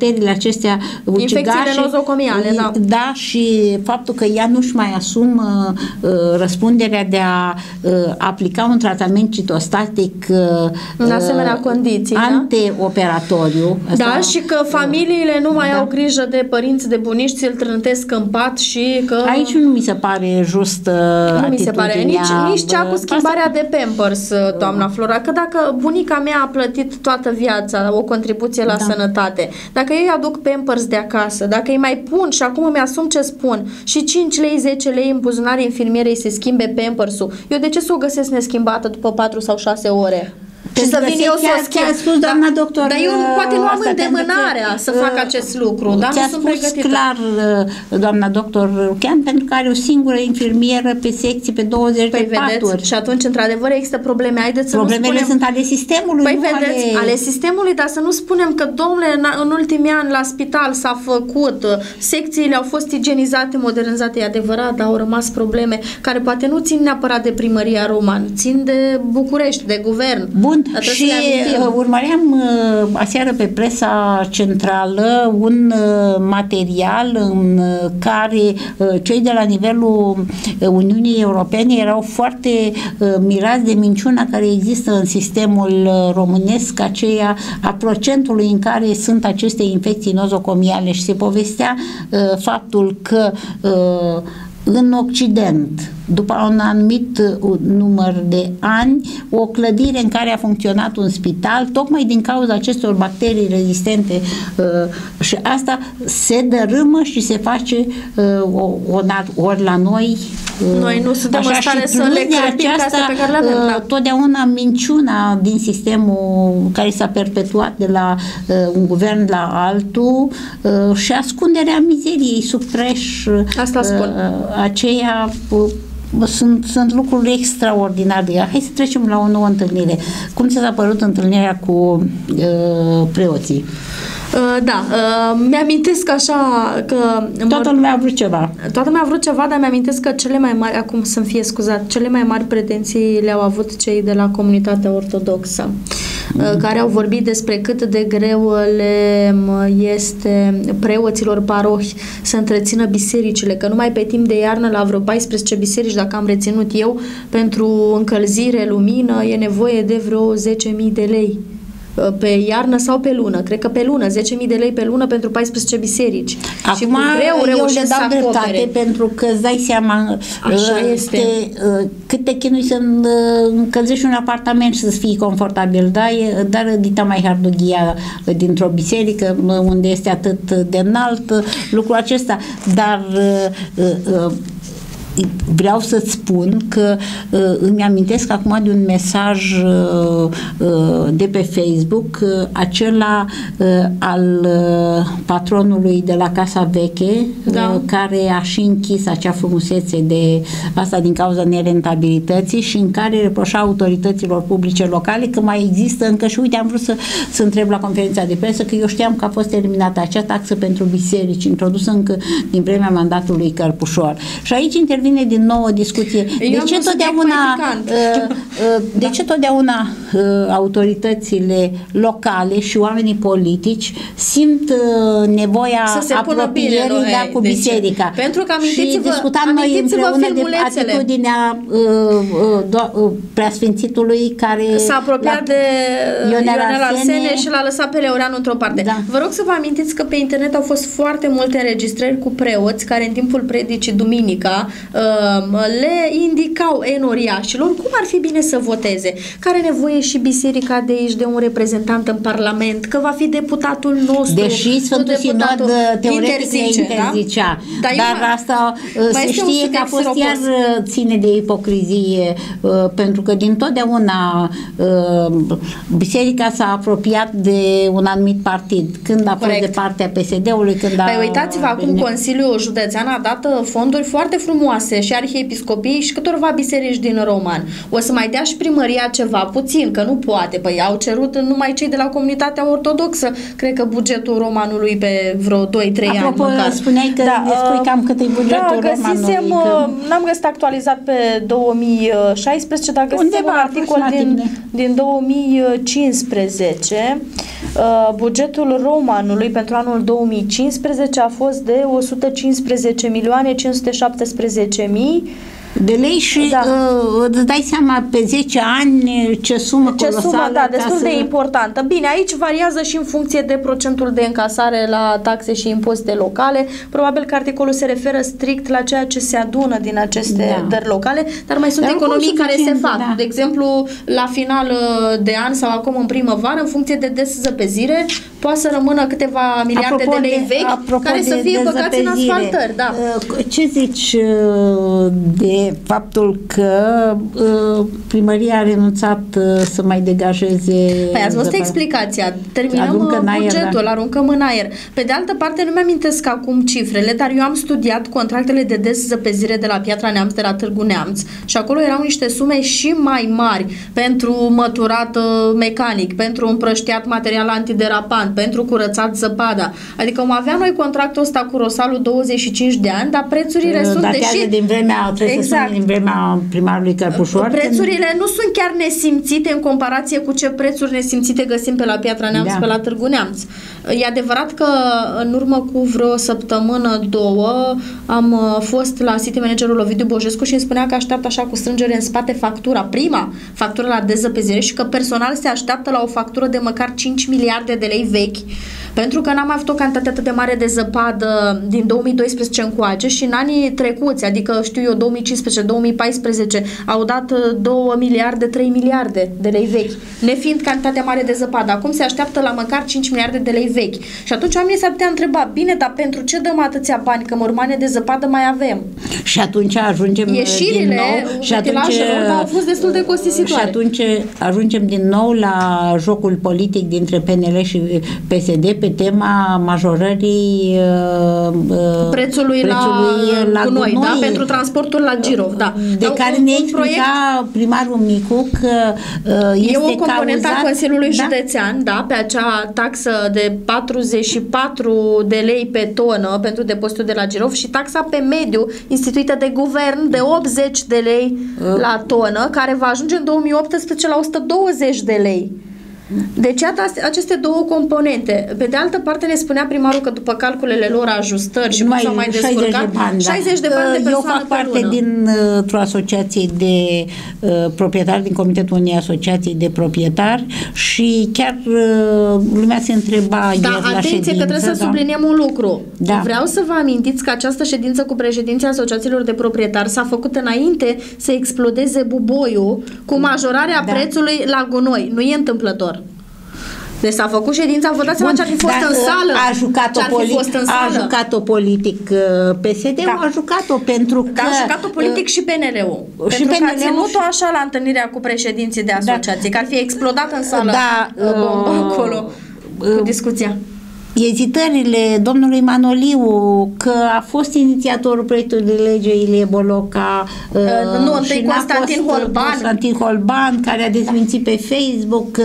acestea ucigașe. Infecțiile nozocomiale, da. Da, și faptul că ea nu-și mai asumă răspunderea de a aplica un tratament citostatic în asemenea condiții, anteoperatoriu. Da, și că familiile nu mai au grijă de părinți, de bunici, ți-l trântesc în pat și că... Aici nu mi se pare just nu mi se pare, nici cea cu schimbarea de Pampers, doamna Flora, că dacă bunica mea a plătit toată viața o contribuție la sănătate, dacă eu îi aduc Pampers de acasă, dacă îi mai pun și acum îmi asum ce spun și 5 lei, 10 lei în buzunar infirmierei se schimbe Pampers-ul, eu de ce să o găsesc neschimbată după 4 sau 6 ore? Și să vin eu să o schimb. Spus, doamna doctor, dar eu poate nu am îndemânarea să fac acest lucru, dar nu sunt pregătită. Clar, doamna doctor Ruchean, pentru că are o singură infirmieră pe secții, pe 20 de paturi. Și atunci, într-adevăr, există probleme. Haideți să problemele nu spunem... sunt ale sistemului. Păi vedeți, ale sistemului, dar să nu spunem că, domnule, în ultimii ani la spital s-a făcut, secțiile au fost igienizate, modernizate, e adevărat, dar au rămas probleme care poate nu țin neapărat de primăria Roman, țin de București, de guvern. Bun, și urmăream aseară pe presa centrală un material în care cei de la nivelul Uniunii Europene erau foarte mirați de minciuna care există în sistemul românesc, aceea a procentului în care sunt aceste infecții nozocomiale, și se povestea faptul că în Occident, după un anumit număr de ani, o clădire în care a funcționat un spital, tocmai din cauza acestor bacterii rezistente, și asta se dărâmă și se face ori la noi. Noi nu suntem în stare să le clăpim astea pe care le avem. Totdeauna minciuna din sistemul care s-a perpetuat de la un guvern la altul și ascunderea mizeriei sub preș. Asta spun. Aceea sunt lucruri extraordinare. Hai să trecem la o nouă întâlnire. Cum ți-a părut întâlnirea cu preoții? Mi-amintesc așa că... Toată lumea a vrut ceva. Toată lumea a vrut ceva, dar mi-amintesc că cele mai mari, acum să-mi fie scuzat, cele mai mari pretenții le-au avut cei de la comunitatea ortodoxă, care au vorbit despre cât de greu le este preoților parohi să întrețină bisericile, că numai pe timp de iarnă la vreo 14 biserici, dacă am reținut eu, pentru încălzire, lumină, e nevoie de vreo 10.000 de lei. Pe iarnă sau pe lună, cred că pe lună, 10.000 de lei pe lună pentru 14 biserici. Acum, și cu greu eu le dau dreptate, pentru că îți dai seama cât te chinui să încălzești un apartament și să fii confortabil, dar dita mai hardughia dintr-o biserică unde este atât de înalt lucrul acesta, dar vreau să-ți spun că îmi amintesc acum de un mesaj de pe Facebook, acela al patronului de la Casa Veche, care a și închis acea frumusețe de asta din cauza nerentabilității și în care reproșa autorităților publice locale că mai există încă, și uite, am vrut să întreb la conferința de presă, că eu știam că a fost eliminată acea taxă pentru biserici, introdusă încă din vremea mandatului Cărpușor. Și aici intervine din nou o discuție. De ce totdeauna autoritățile locale și oamenii politici simt nevoia apropierii cu biserica? Pentru că și discutam noi împreună de atitudinea preasfințitului care s-a apropiat de Ionel Arsene și l-a lăsat pe Leoreanu într-o parte. Da. Vă rog să vă amintiți că pe internet au fost foarte multe înregistrări cu preoți care în timpul predicii duminica le indicau enoriașilor cum ar fi bine să voteze, care nevoie și biserica de aici de un reprezentant în Parlament, că va fi deputatul nostru. Deși Sfântul Sinod teoretic le interzicea. Dar asta se știe că a fost iar ține de ipocrizie, pentru că din totdeauna biserica s-a apropiat de un anumit partid. Când a fost de partea PSD-ului, când uitați-vă, acum Consiliul Județean a dat fonduri foarte frumoase frumoase și arhiepiscopiei și câtorva biserici din Roman. O să mai dea și primăria ceva puțin, că nu poate. Păi au cerut numai cei de la comunitatea ortodoxă, cred că bugetul Romanului pe vreo 2-3 ani. Apropo, spuneai că spui cam cât e bugetul Romanului. N-am găsit actualizat pe 2016, dar găsisem un articol din 2015. Bugetul Romanului pentru anul 2015 a fost de 115.517.000 de lei și îți dai seama pe 10 ani ce sumă colosală. Da, destul de importantă. Bine, aici variază și în funcție de procentul de încasare la taxe și impozite locale. Probabil că articolul se referă strict la ceea ce se adună din aceste dări locale, dar mai sunt economii care se fac. De exemplu, la final de an sau acum în primăvară, în funcție de dezăpezire, poate să rămână câteva miliarde de lei vechi care să fie băgați în asfaltări. Da. Ce zici de faptul că primăria a renunțat să mai degajeze... Păi ați văzut explicația. Terminăm bugetul, aruncăm în aer. Pe de altă parte, nu mi-amintesc acum cifrele, dar eu am studiat contractele de dezăpezire de la Piatra Neamț, de la Târgu Neamț, și acolo erau niște sume și mai mari pentru măturat mecanic, pentru împrăștiat material antiderapant, pentru curățat zăpada. Adică am avea noi contractul ăsta cu Rosalul 25 de ani, dar prețurile sunt deși... din vremea, din vremea primarului Cărpușor. Prețurile nu sunt chiar nesimțite în comparație cu ce prețuri nesimțite găsim pe la Piatra Neamț, pe la Târgu Neamț. E adevărat că în urmă cu vreo săptămână, două, am fost la city managerul Ovidiu Bojescu și îmi spunea că așteaptă așa cu strângere în spate factura, prima factură la dezăpezire, și că personal se așteaptă la o factură de măcar 5 miliarde de lei vechi, pentru că n-am avut o cantitate atât de mare de zăpadă din 2012 încoace și în anii trecuți, adică știu eu 2015-2014, au dat 2 miliarde, 3 miliarde de lei vechi, nefiind cantitatea mare de zăpadă. Acum se așteaptă la măcar 5 miliarde de lei vechi. Și atunci oamenii s-ar putea întreba, bine, dar pentru ce dăm atâția bani, că mormane de zăpadă mai avem? Și atunci ajungem ieșirile din nou și atunci au fost destul de costisitoare. Și atunci ajungem din nou la jocul politic dintre PNL și PSD pe tema majorării prețului la gunoi, da? Pentru transportul la Girov, da. De care ne explica primarul Micu că este o componentă a Consiliului Județean, da, pe acea taxă de 44 de lei pe tonă pentru depozitul de la Girov și taxa pe mediu instituită de guvern de 80 de lei la tonă, care va ajunge în 2018 la 120 de lei. Deci, iată aceste două componente. Pe de altă parte, ne spunea primarul că după calculele lor, ajustări și cum s-au mai descurcat, 60 de bani de persoană. Eu fac parte dintr-o asociație de proprietari, din Comitetul unei asociații de proprietari și chiar lumea se întreba ieri la ședință. Atenție că trebuie să subliniem un lucru. Da. Vreau să vă amintiți că această ședință cu președinții asociațiilor de proprietari s-a făcut înainte să explodeze buboiul cu majorarea prețului la gunoi. Nu e întâmplător. Deci s-a făcut ședința, vă dați seama ce ar fi fost în sală. A jucat-o politic PSD-ul, a jucat-o pentru că... a jucat-o politic și PNL-ul. Pentru că a ținut-o așa la întâlnirea cu președinții de asociații, că ar fi explodat în sală acolo cu discuția. Ezitările domnului Manoliu, că a fost inițiatorul proiectului de lege Ilie Boloca, întâi Constantin Holban, care a dezmințit pe Facebook,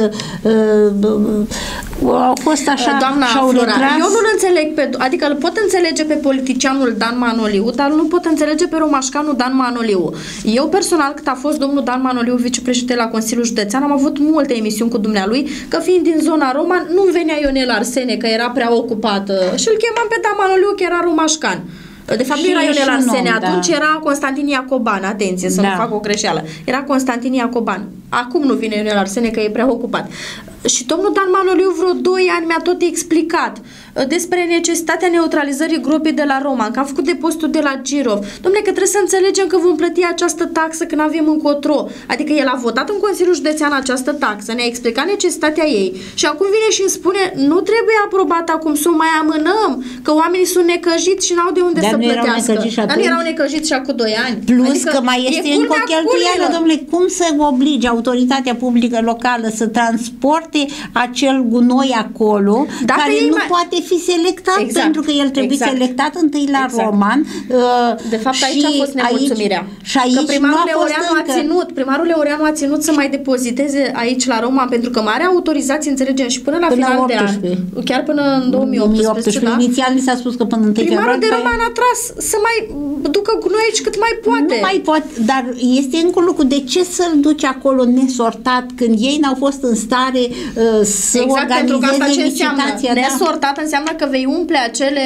au fost așa, doamna Flora, eu nu-l înțeleg adică îl pot înțelege pe politicianul Dan Manoliu, dar nu pot înțelege pe romașcanul Dan Manoliu. Eu personal, cât a fost domnul Dan Manoliu vicepreședinte la Consiliul Județean, am avut multe emisiuni cu dumnealui, că fiind din zona Roman, nu venea Ionel Arsene, că era prea ocupată, și îl chemam pe Dan Manoliu, că era romașcan. De fapt, nu era Ionel Arsene, atunci era Constantin Iacoban, atenție, să nu fac o greșeală. Era Constantin Iacoban. Acum nu vine Ionel Arsene, că e prea ocupat. Și domnul Dan Manoliu vreo 2 ani mi-a tot explicat despre necesitatea neutralizării gropii de la Roman, că am făcut depozitul de la Girov. Dom'le, că trebuie să înțelegem că vom plăti această taxă când avem încotro. Adică el a votat în Consiliul Județean această taxă, ne-a explicat necesitatea ei și acum vine și îmi spune, nu trebuie aprobat acum, să o mai amânăm, că oamenii sunt necăjiți și n-au de unde să nu erau plătească. necăjiți și Dar nu atunci? erau necăjiți și acum 2 ani. Plus Adică că mai este e încă o culmea cheltuială, culmelor. domnule, cum să oblige autoritatea publică locală să transporte acel gunoi acolo, Dacă care ei nu mai- poate fi selectat, Exact, pentru că el trebuie exact. selectat întâi la Exact. Roman. De fapt, aici a fost nemulțumirea. Și aici că primarul nu a fost Leoreanu încă. primarul Leoreanu a ținut să mai depoziteze aici la Roman, pentru că mai are autorizație, înțelegem, și până la Până final de 18. an, chiar până în 2018, da? Inițial mi s-a spus că până în 1 Primarul de februarie. Roman a tras să mai ducă gunoi aici cât mai poate. Nu mai poate, dar este încă un lucru. De ce să-l duci acolo nesortat când ei n-au fost în stare să Exact, pentru că asta organizeze ce înseamnă? licitația? Nesortat înseamnă că vei umple acele,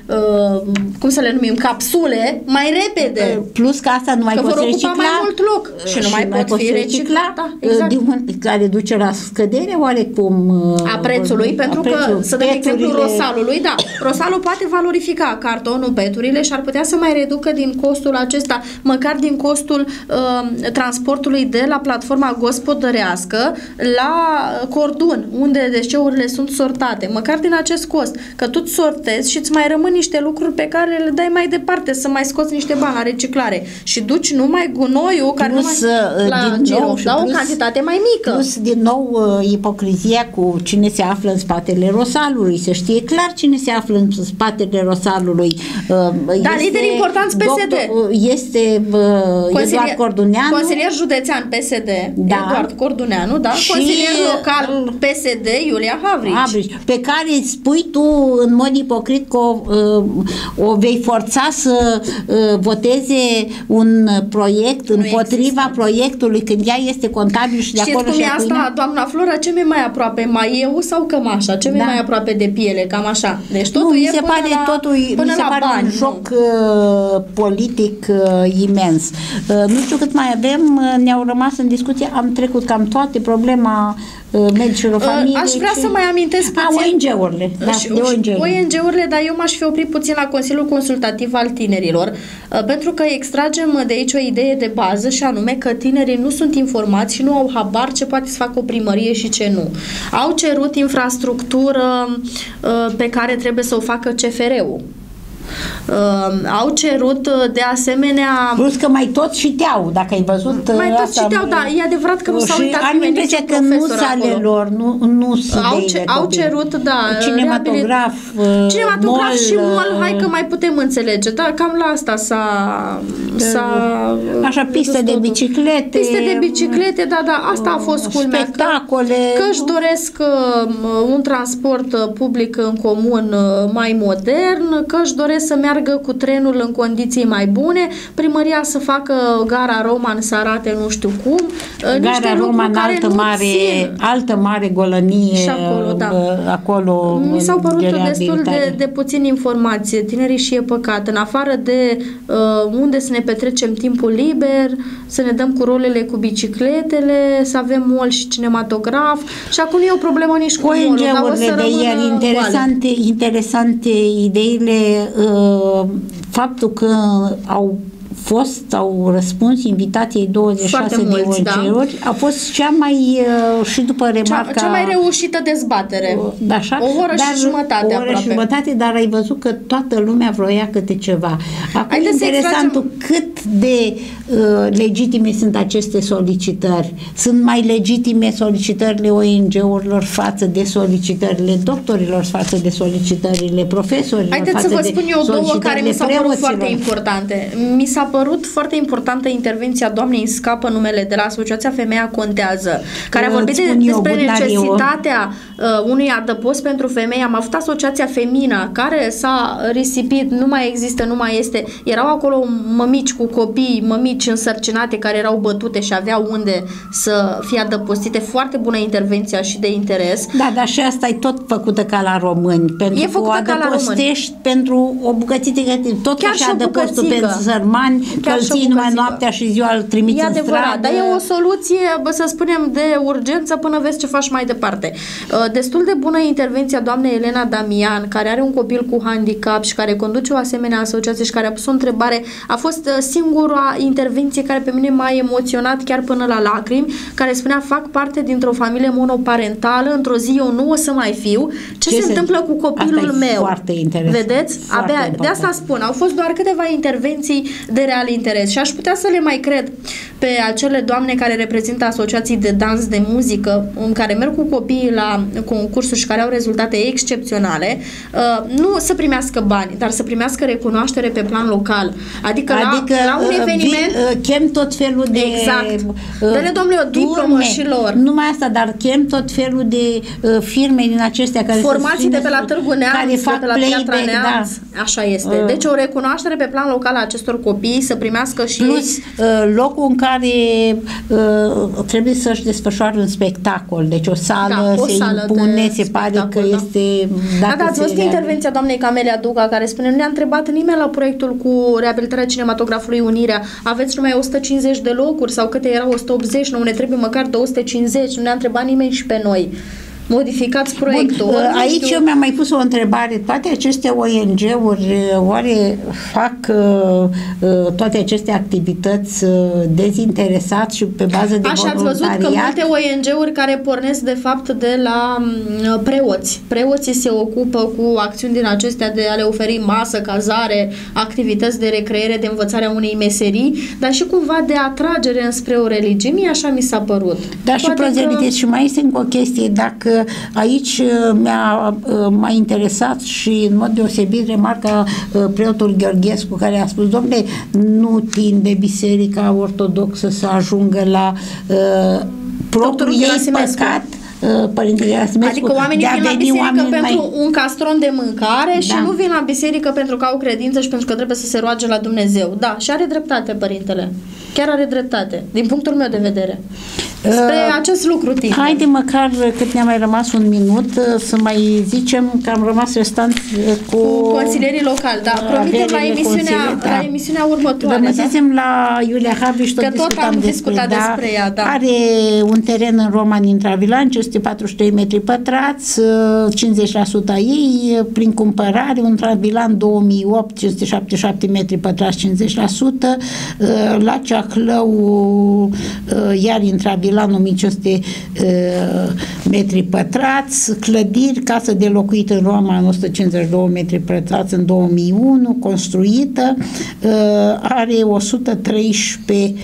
cum să le numim, capsule mai repede. Plus că asta nu mai Că poți vor ocupa recicla. mai mult loc și nu mai pot fi reciclat. Da, exact. Care duce la scădere oarecum A prețului, pentru că, să dăm exemplu rosalului, da, rosalul poate valorifica cartonul, peturile și ar putea să mai reducă din costul acesta, măcar din costul transportului de la platforma gospodărească la cordun, unde deșeurile sunt sortate, măcar din acest cost, că tu sortezi și îți mai rămân niște lucruri pe care le dai mai departe, să mai scoți niște bani la reciclare și duci numai gunoiul care plus, la giro, da, o cantitate mai mică. Plus, din nou, ipocrizia cu cine se află în spatele rosalului. Se știe clar cine se află în spatele rosalului. Da, lideri importanți PSD. Este Eduard Corduneanu. Consilier județean PSD, da. Eduard Corduneanu, da? Și consilier local PSD, Iulia Havrici. Pe care spui tu în mod ipocrit că o vei forța să voteze un proiect împotriva proiectului când ea este contabil și de Știți acolo cum și e asta, doamna Flora? Ce mi-e mai aproape? Maieu sau cămașa? Ce mi-e mai aproape de piele? Cam așa. Deci totul nu, e mi se pare până la bani, un joc politic imens. Nu știu cât mai avem, ne-au rămas în discuție, am trecut cam toate, problema medicilor familiei. Aș vrea să mai amintesc puțin ONG-urile. ONG-urile, dar eu m-aș fi oprit puțin la Consiliul Consultativ al Tinerilor, pentru că extragem de aici o idee de bază și anume că tinerii nu sunt informați și nu au habar ce poate să facă o primărie și ce nu. Au cerut infrastructură pe care trebuie să o facă CFR-ul. Au cerut de asemenea... Plus că mai tot șiteau, dacă ai văzut... Mai tot șiteau, da, e adevărat că nu s-au uitat am impresia că nu sale lor, nu au cerut, da, cinematograf, și mall, hai că mai putem înțelege, da, cam la asta s-a așa, piste de biciclete. Piste de biciclete, da, asta a fost culmea. Spectacole. Că își doresc un transport public în comun mai modern, că își doresc să meargă cu trenul în condiții mai bune, primăria să facă gara Roman să arate nu știu cum. Gara Roman, altă mare golănie și acolo, da. Acolo mi s-au părut destul de puțin informație. Tinerii și e păcat. În afară de unde să ne petrecem timpul liber, să ne dăm cu rolele cu bicicletele, să avem mall și cinematograf și acum nu e o problemă nici cu ONG-urile de ieri, interesante ideile, faptul că au răspuns invitației 26 de ONG-uri, a fost cea mai, și după remarca... Cea mai reușită dezbatere. Așa, o oră și jumătate aproape. Dar ai văzut că toată lumea vroia câte ceva. Acum e interesantul cât de legitime sunt aceste solicitări. Sunt mai legitime solicitările ONG-urilor față de solicitările doctorilor, față de solicitările profesorilor. Haideți să vă spun eu două care mi s-au părut foarte importante. Mi s-a părut foarte importantă intervenția doamnei, îmi scapă numele, de la Asociația Femeia Contează, care a vorbit despre necesitatea unui adăpost pentru femei. Am avut Asociația Femina, care s-a risipit, nu mai există, nu mai este. Erau acolo mămici cu copii, mămici însărcinate care erau bătute și aveau unde să fie adăpostite. Foarte bună intervenția și de interes. Da, dar și asta e tot făcută ca la români. Pentru că o adăpostești pentru o bucățică, tot chiar și adăpostul pentru sărmani bani, că îl ții numai noaptea și ziua îl trimiți în stradă. Dar e o soluție, să spunem, de urgență până vezi ce faci mai departe. Destul de bună intervenția doamnei Elena Damian, care are un copil cu handicap și care conduce o asemenea asociație și care a pus o întrebare. A fost singura intervenție care pe mine m-a emoționat chiar până la lacrimi, care spunea: fac parte dintr-o familie monoparentală, într-o zi eu nu o să mai fiu. Ce se întâmplă cu copilul meu? Foarte interesant. Vedeți? Abia de asta spun. Au fost doar câteva intervenții de real interes și aș putea să le mai cred pe acele doamne care reprezintă asociații de dans, de muzică, în care merg cu copiii la concursuri și care au rezultate excepționale, nu să primească bani, dar să primească recunoaștere pe plan local. Adică la un eveniment chem tot felul de dă-le, domnule, o diplomă și lor. Numai asta, dar chem tot felul de firme din acestea care formații de pe la Târgu Neamț, de pe la Piatra Neamț. Așa este. Deci o recunoaștere pe plan local a acestor copii, să primească și plus locul în care trebuie să-și desfășoare un spectacol. Deci o sală se impune, se pare că este... Da, ați văzut intervenția doamnei Camelia Duca, care spune: nu ne-a întrebat nimeni la proiectul cu reabilitarea cinematografului Unirea, aveți numai 150 de locuri sau câte erau, 180, nu ne trebuie măcar 250, nu ne-a întrebat nimeni și pe noi. Modificați proiectul. Bun, aici eu mi-am mai pus o întrebare. Toate aceste ONG-uri oare fac toate aceste activități dezinteresat și pe bază de Așa, voluntariat? ați văzut că multe ONG-uri care pornesc de fapt de la preoți. Preoții se ocupă cu acțiuni din acestea de a le oferi masă, cazare, activități de recreere, de învățarea unei meserii, dar și cumva de atragere înspre o religie. Mie așa mi s-a părut. Dar și prozelități. Și mai este încă o chestie. Dacă aici m-a interesat și în mod deosebit remarca preotul Gheorghescu, care a spus: dom'le, nu tinde Biserica Ortodoxă să ajungă la propriul ei păcat, Părintele Gerasimescu, adică oamenii vin la biserică pentru un castron de mâncare și nu vin la biserică pentru că au credință și pentru că trebuie să se roage la Dumnezeu. Da, și are dreptate Părintele. Chiar are dreptate, din punctul meu de vedere. Spre acest lucru timp. Haide măcar, cât ne-a mai rămas un minut, să mai zicem că am rămas restant cu consilierii locali. Da, promitem la emisiunea următoare. Rămăsesem la Iulia Havri și tot discutam despre ea. Da. Are un teren în Roman Intravilan, 543 metri pătrați, 50% a ei, prin cumpărare, un Travilan 2008, 577 metri pătrați, 50%, la Ceahlău, iar Intravilan, 1500 metri pătrați, clădiri, casă de locuit în Roma, 152 metri pătrați în 2001, construită, are 113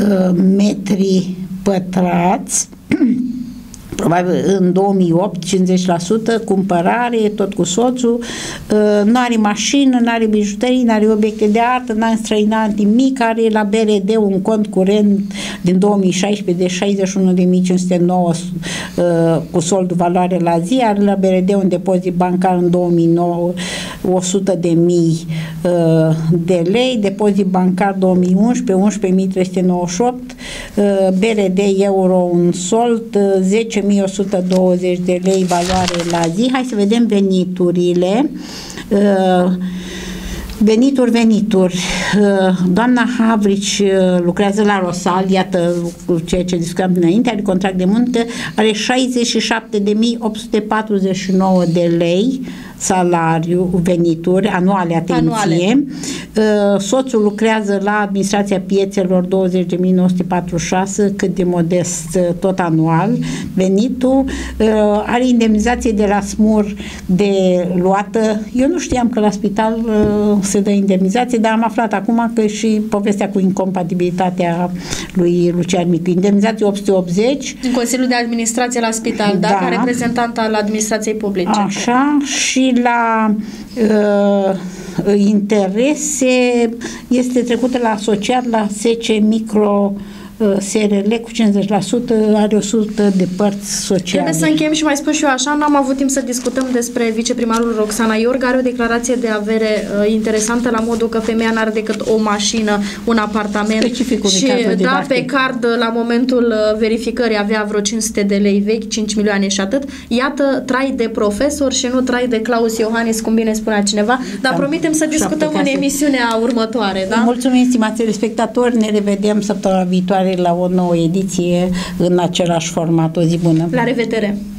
metri pătrați, probabil în 2008, 50%, cumpărare, tot cu soțul, nu are mașină, nu are bijuterii, nu are obiecte de artă, nu are înstrăinat nimic, are la BRD un cont curent din 2016 de 61.509 cu soldul valoare la zi, are la BRD un depozit bancar în 2009 100.000 de lei, depozit bancar 2011 11.398, BRD euro un sold 10.120 de lei valoare la zi. Hai să vedem veniturile. Venituri. Doamna Havrici lucrează la Rosal, iată ceea ce discutam dinainte, are contract de muncă, are 67.849 de lei salariu, venituri anuale, atenție. Soțul lucrează la administrația piețelor, 20.946, cât de modest, tot anual venitul. Are indemnizație de la SMUR de luată. Eu nu știam că la spital se dă indemnizație, dar am aflat acum că și povestea cu incompatibilitatea lui Lucian Micu. Indemnizație 880. În Consiliul de Administrație la spital, da, ca reprezentant al administrației publice. Așa, și la interese este trecută la asociat la SC Micro SRL cu 50% are 100 de părți sociale. Trebuie să încheiem și mai spun și eu așa, n-am avut timp să discutăm despre viceprimarul Roxana Iorga, are o declarație de avere interesantă la modul că femeia n-are decât o mașină, un apartament specific și pe card la momentul verificării avea vreo 500 de lei vechi, 5 milioane și atât. Iată, trai de profesor și nu trai de Claus Iohannis, cum bine spunea cineva, dar promitem să discutăm în emisiunea următoare. Da? Mulțumim, stimați telespectatori, ne revedem săptămâna viitoare la o nouă ediție în același format. O zi bună! La revedere!